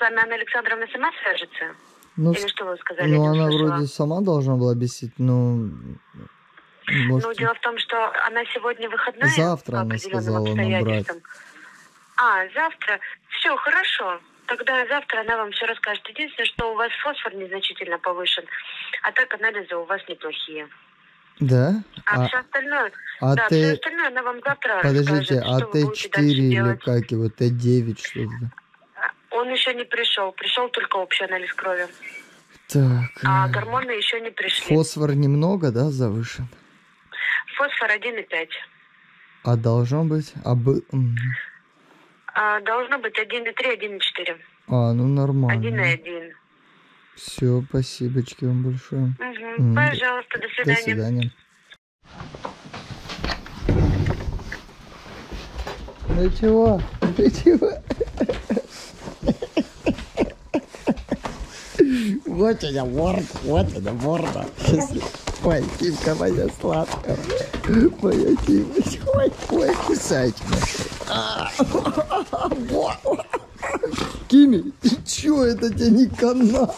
вами Анна Александровна сама свяжется? Ну, Или что вы сказали? ну она вроде сама должна была объяснить, но... Может... Ну, дело в том, что она сегодня выходная. Завтра она сказала набрать. Завтра? Все, хорошо. Тогда завтра она вам все расскажет. Единственное, что у вас фосфор незначительно повышен, а так анализы у вас неплохие. Да? Все остальное... все остальное она вам завтра Подождите, расскажет, Т4 или как его, Т9 что-то? Он еще не пришел. Пришел только общий анализ крови. Так. А гормоны еще не пришли. Фосфор немного, да, завышен? Фосфор 1,5. А должно быть? Должно быть 1,3, 1,4. Ну нормально. 1,1. Все, спасибочки вам большое. Пожалуйста, до свидания. До свидания. Ну чего? Ты чего? Вот она морда. Ой, Кимка моя сладкая. Моя Кимочка. Ой, кусать. Кими, ты чё, это тебе не канал?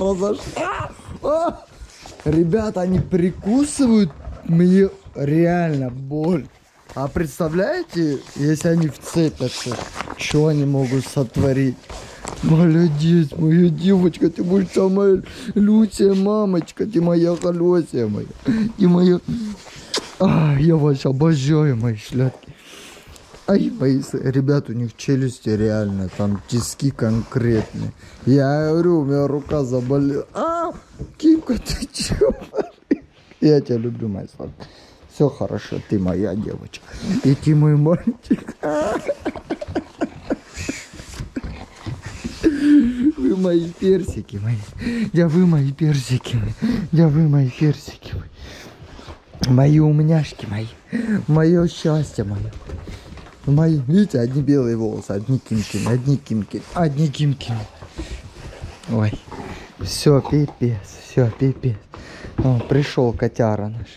Ребята, они прикусывают, мне реально боль. А представляете, если они вцепятся, что они могут сотворить? Молодец, моя девочка, ты будешь самая лучшая мамочка, ты моя колесия моя. Ты моя... я вас обожаю, мои шляпки. Мои... Ребят, у них челюсти реально, там тиски конкретные. Я говорю, у меня рука заболела. Кимка, ты чё? Я тебя люблю, моя сладкая. Все хорошо, ты моя девочка. И ты мой мальчик. Вы мои персики мои. Да вы мои персики мои. Да вы мои персики мои. Мои умняшки мои. Мое счастье мое. Мои, видите, одни белые волосы, одни Кимкины, одни Кимкины, одни Кимкины. Ой, все, пипец, все, пипец. Пришел котяра наш.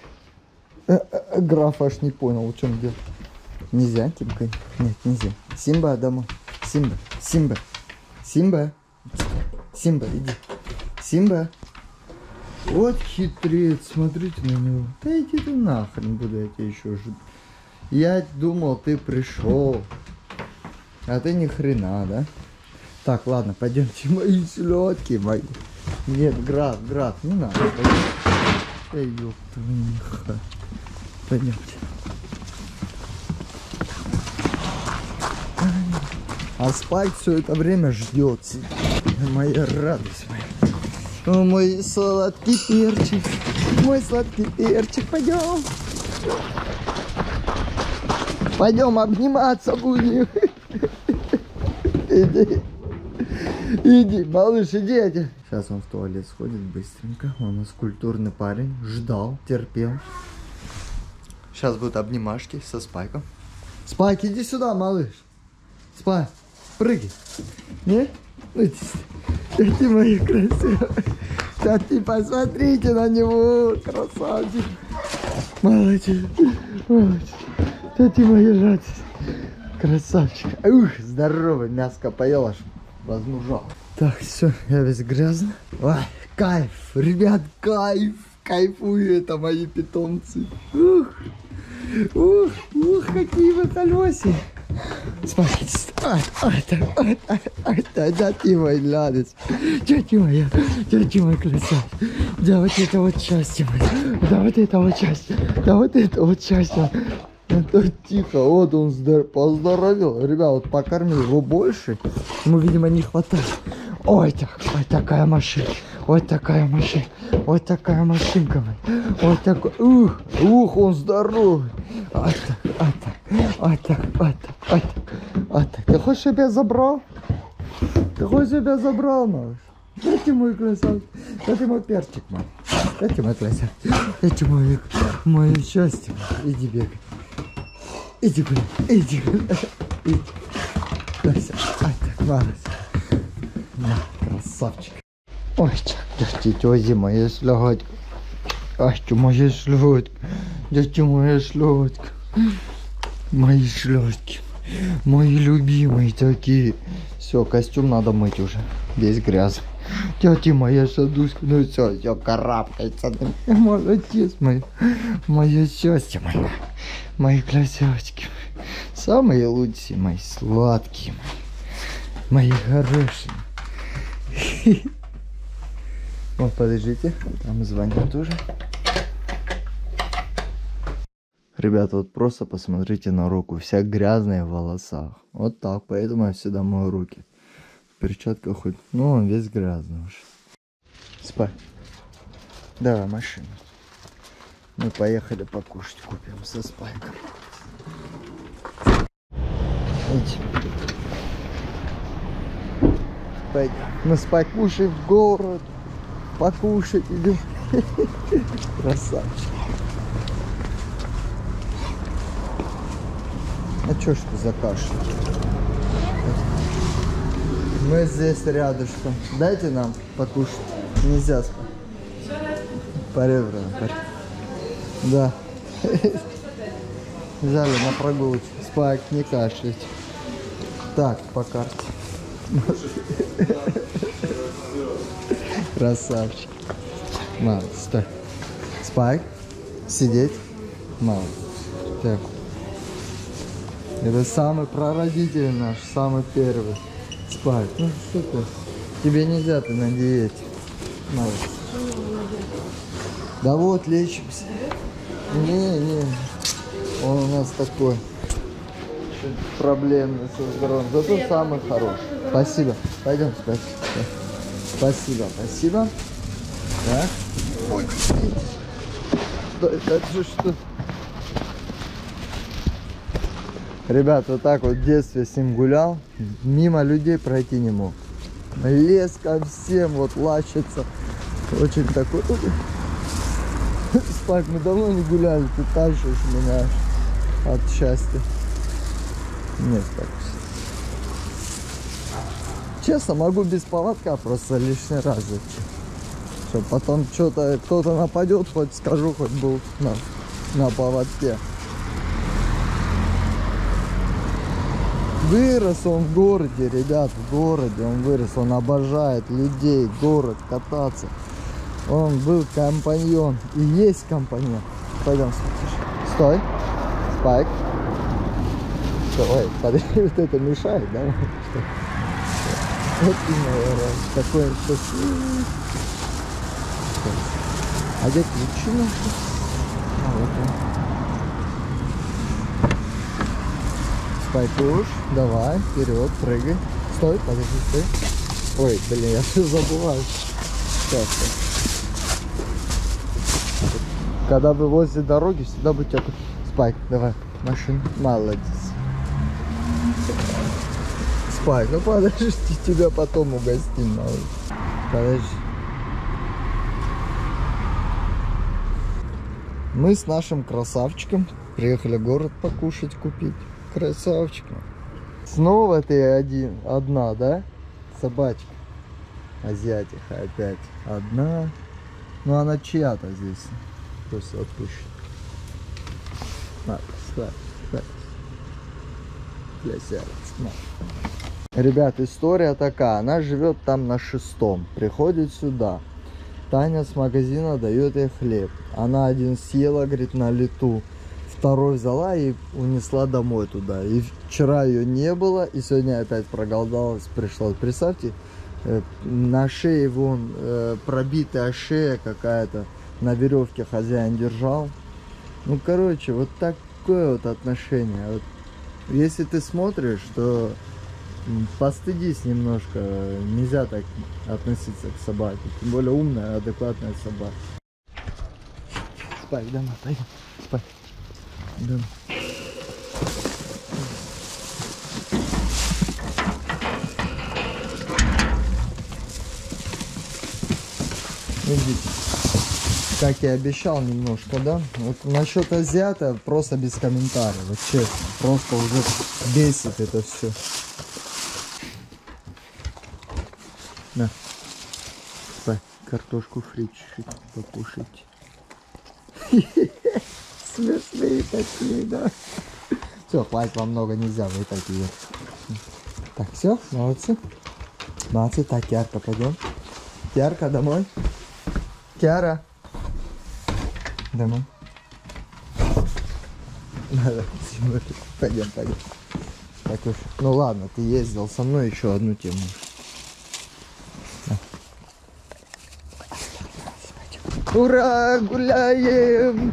Граф аж не понял, в чем дело. Нельзя, Кимка? Нет, нельзя. Симба домой. Симба, Симба, Симба. Симба, иди. Симба. Вот хитрец, смотрите на него. Да иди ты нахрен, буду я тебя еще жить. Я думал, ты пришел. А ты ни хрена, да? Так, ладно, пойдемте, мои селедки мои. Нет, граф, не надо. Эй, ёпта, миха. Пойдемте. А спать все это время ждет. Моя радость моя. О, мой сладкий перчик. Мой сладкий перчик. Пойдем. Пойдем обниматься будем. Иди, малыш, иди. Сейчас он в туалет сходит быстренько. Он у нас культурный парень. Ждал, терпел. Сейчас будут обнимашки со Спайком. Спайк, иди сюда, малыш. Спайк, прыгай. Нет? Эти мои красивые. Да ты посмотрите на него, красавчик. Молодец, молодец. Да ты моя радость. Красавчик. Ух, здоровый, мяско поел, аж возмужал. Так, все, я весь грязный. Ой, кайф, ребят, кайф. Кайфую, это мои питомцы. Ух, какие вы колеса. Смотрите, да ты мой ладость. Да ты моя красавица. Да вот это вот счастье мое. Да вот это вот счастье. Да вот это вот счастье. Это тихо, вот он поздоровел. Ребят, вот покормил его больше. Ему, видимо, не хватает. Ой, такая машина. Вот такая машина. Вот такая машинка. Вот такой. Ух, он здоровый. Вот так. Ты хочешь, чтобы я забрал? Ты хочешь, чтобы я забрал, малыш? Дайте мой красавчик. Дайте мой перчик, мой. Дайте мой красавчик. Дайте мое счастье. Иди бегай. Иди гуляй. Иди. Так, малыш. Красавчик. Ой, дайте моя сляготка. Ай, моя сляготка. Дайте моя сляготка. Мои шлёшки. Мои любимые такие. Все, костюм надо мыть уже. Весь грязный. Тетя моя Садуська, ну все карабкается. Молодец, мое счастье, мои красавчики. Самые лучшие, мои сладкие, мои хорошие. Вот, подождите, там звонят уже. Ребята, вот просто посмотрите на руку, вся грязная в волосах. Вот так, поэтому я всегда мою руки. Перчатка хоть, ну он весь грязный уже. Спать. Давай машину. Мы поехали покушать, купим со Спайком. Идите. Пойдем. Мы Спайк кушаем в город. Покушать идем. Красавчик. А чё ж ты закашлял? Мы здесь рядышком. Дайте нам покушать. Нельзя спать. Поребрано. Да. Взяли на прогулочку. Спайк, не кашлять. Так, по карте. Красавчик. Мало, стой. Спайк. Сидеть. Мало. Так. Это самый прародитель наш, самый первый. Спайк. Ну что ты? Тебе нельзя, ты на диете. Мало. Да вот, лечимся. Не. Он у нас такой. Проблемный со здоровьем. Зато самый хороший. Спасибо. Пойдем спать. Спасибо. Так. Ой. Это что? Ребят, вот так вот в детстве с ним гулял. Мимо людей пройти не мог. Лез ко всем, вот лачится. Очень такой... Спайк, мы давно не гуляли. Ты тащишь меня от счастья. Нет, так. Честно, могу без поводка просто лишний раз идти. Что потом что-то кто-то нападет, хоть скажу, хоть был на поводке. Вырос он в городе, ребят, в городе он вырос. Он обожает людей, город, кататься. Он был компаньон и есть компаньон. Пойдем, стой. Спайк. Ой, подожди, вот это мешает, да? Вот именно, такой счастливый. А где ключи наши? А, вот он. Спайкуш, давай, вперед, прыгай. Стой, подожди, стой. Ой, блин, я все забываю. Сейчас. Когда вы возле дороги, всегда будьте такой. Спайк, давай, машина. Молодец. Спайк, ну подожди, тебя потом угостим, малыш. Подожди. Мы с нашим красавчиком приехали в город покушать, купить. Красавчиком. Снова ты одна, да? Собачка. Азиатиха опять одна. Ну она чья-то здесь. Просто отпущена. Спайк. Ребят, история такая. Она живет там на 6-м. Приходит сюда. Таня с магазина дает ей хлеб. Она один съела, говорит, на лету. Второй взяла и унесла домой туда. И вчера ее не было. И сегодня опять проголодалась. Пришла. Представьте, на шее вон пробитая шея какая-то. На веревке хозяин держал. Ну, короче, вот такое вот отношение. Вот. Если ты смотришь, то постыдись немножко. Нельзя так относиться к собаке. Тем более умная, адекватная собака. Спай, домой, пойдем. Спай. Домой. Видите, как я обещал немножко, да? Вот насчет азиата просто без комментариев, вот честно. Просто уже бесит это все. На. Спай, картошку фри чуть-чуть покушать. Смешные такие, да? Все, хватит, вам много нельзя, вы такие. Так, все, молодцы. Молодцы. Так, Киарка, пойдем. Киарка, домой. Киара. Домой. Надо, пойдем, пойдем. Так уж, ну ладно, ты ездил со мной, еще одну тему. Ура, гуляем!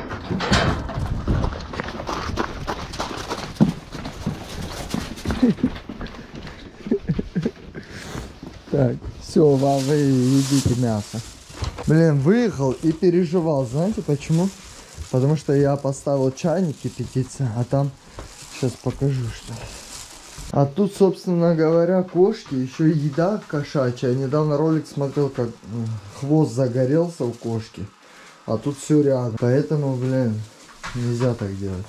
Так, все, вы едите мясо. Блин, выехал и переживал, знаете почему? Потому что я поставил чайник кипятиться, а там, сейчас покажу, что. А тут, собственно говоря, кошки, еще и еда кошачья. Я недавно ролик смотрел, как хвост загорелся у кошки. А тут все рядом. Поэтому, блин, нельзя так делать.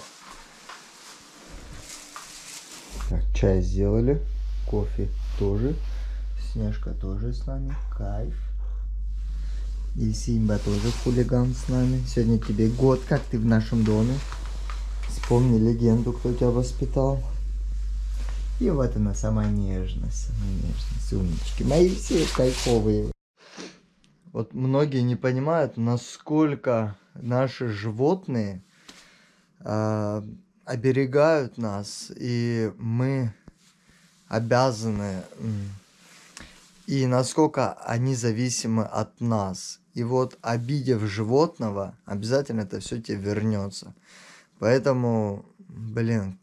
Так, чай сделали. Кофе тоже. Снежка тоже с нами. Кайф. И Симба тоже хулиган с нами. Сегодня тебе год, как ты в нашем доме. Вспомни легенду, кто тебя воспитал. И вот она, самая нежность. Умнички. Мои все кайфовые. Вот многие не понимают, насколько наши животные оберегают нас. И мы обязаны... И насколько они зависимы от нас. И вот, обидев животного, обязательно это все тебе вернется. Поэтому, блин,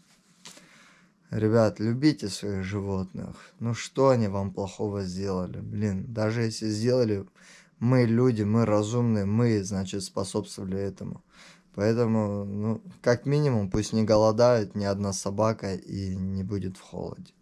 ребят, любите своих животных. Ну что они вам плохого сделали? Блин, даже если сделали, мы люди, мы разумные, мы, значит, способствовали этому. Поэтому, ну, как минимум, пусть не голодает ни одна собака и не будет в холоде.